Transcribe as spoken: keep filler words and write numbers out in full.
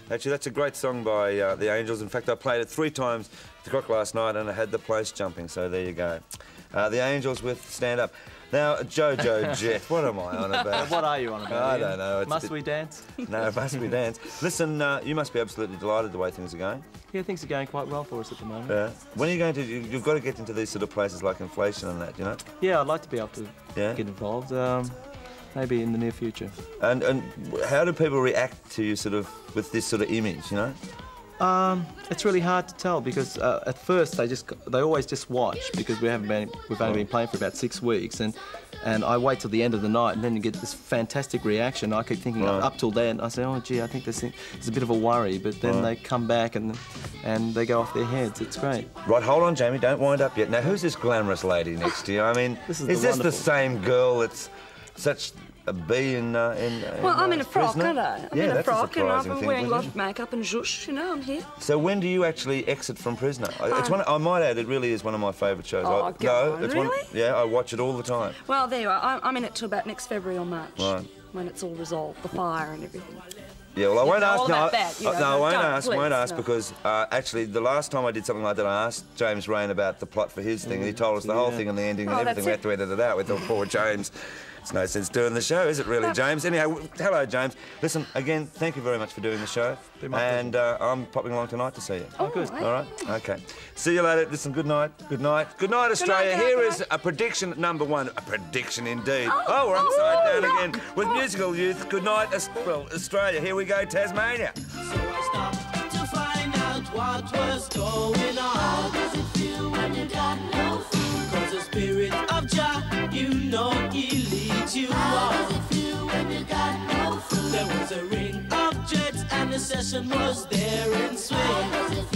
Actually, that's a great song by uh, the Angels. In fact, I played it three times at the Croc last night and I had the place jumping, so there you go. Uh, the Angels with Stand Up. Now, Jo Jo Zep, what am I on about? What are you on about? I don't know. It's must bit... we dance? No, must we dance? Listen, uh, you must be absolutely delighted the way things are going. Yeah, things are going quite well for us at the moment. Yeah. When are you going to... You've got to get into these sort of places like Inflation and that, you know? Yeah, I'd like to be able to yeah? get involved. Um, maybe in the near future. And and how do people react to you sort of with this sort of image, you know? Um, it's really hard to tell because uh, at first they just they always just watch because we haven't been we've only been playing for about six weeks and and I wait till the end of the night and then you get this fantastic reaction. I keep thinking right. up till then I say, oh gee, I think this thing is a bit of a worry, but then right. they come back and and they go off their heads. It's great. Right, hold on, Jamie, don't wind up yet. Now, who's this glamorous lady next to you? I mean, this is, is the this wonderful... the same girl that's such a bee in, uh, in, in Well, I'm uh, in a frock, prisoner? aren't I? I'm yeah, in a that's frock a and I've surprising been thing, wearing a lot it? of makeup and zhoosh, you know, I'm here. So when do you actually exit from Prisoner? Uh, it's one, I might add, it really is one of my favourite shows. Oh, I, go no, on, it's really? one, yeah, I watch it all the time. Well, there you are. I'm, I'm in it till about next February or March. Right. When it's all resolved, the fire and everything. Yeah, well, I you won't know, ask. all No, that bad, you I, know, no, I won't don't, ask. please, won't ask no. because uh, actually, the last time I did something like that, I asked James Rain about the plot for his thing. And he told us the whole Yeah. thing and the ending Oh, and everything. that's We it. had to edit it out. We thought, poor James. It's no sense doing the show, is it really, James? Anyhow, hello, James. Listen, again, thank you very much for doing the show. And uh, I'm popping along tonight to see you. Oh, good. All right? OK. See you later. Listen, good night. Good night. Good night, Australia. Good night, Here good is night. a prediction number one. A prediction indeed. Oh, Oh, we're upside oh, down yeah. again with musical youth. Good night, Aus- well, Australia. Here we go, Tasmania. So I stopped to find out what was going on. How does it feel when you got no food? Cause the spirit of Jah, you know he leads you on. How does it feel when you got no food? There was a ring of jets and the session was there in swing.